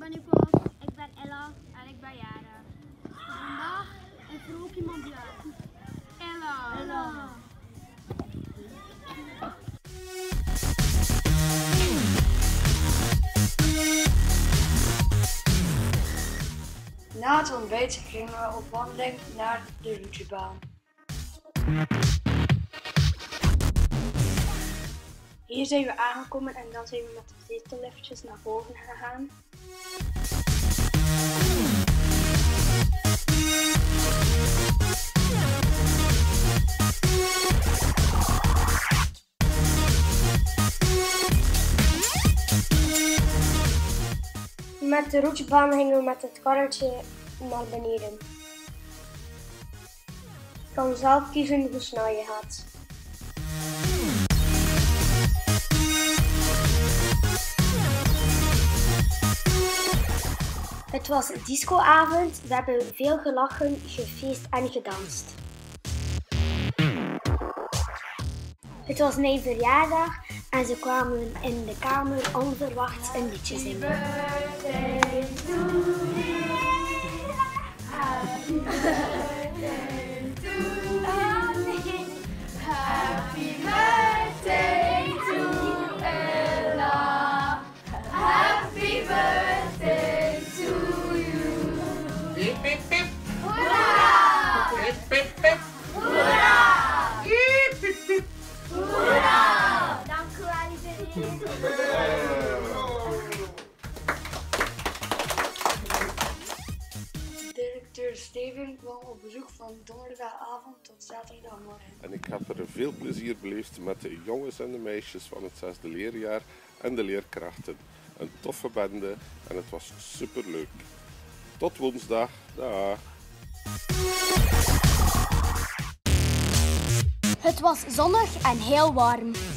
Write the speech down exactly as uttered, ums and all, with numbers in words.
ben Nicolas. Ik ben Ella. En ik ben Jara. Vandaag is er ook iemand jarig. Ella. Ella. Na het ontbijt gingen we op wandeling naar de roetjebaan. Hier zijn we aangekomen en dan zijn we met de zetelliftjes naar boven gegaan. Met de roetjebaan gingen we met het karretje naar beneden. Je kan zelf kiezen hoe snel je gaat. Het was discoavond, we hebben veel gelachen, gefeest en gedanst. Het was mijn verjaardag en ze kwamen in de kamer onverwachts een liedje zingen. Happy birthday to you. Happy birthday to Ella. Happy birthday to you. Pip, pip, pip. Hoera! Pip, pip, pip. Hoera! Pip, pip, pip. Hoera! Dank u wel iedereen. Directeur Steven kwam op bezoek van donderdagavond tot zaterdagmorgen. En ik heb er veel plezier beleefd met de jongens en de meisjes van het zesde leerjaar en de leerkrachten. Een toffe bende en het was superleuk. Tot woensdag. Dag. Het was zonnig en heel warm.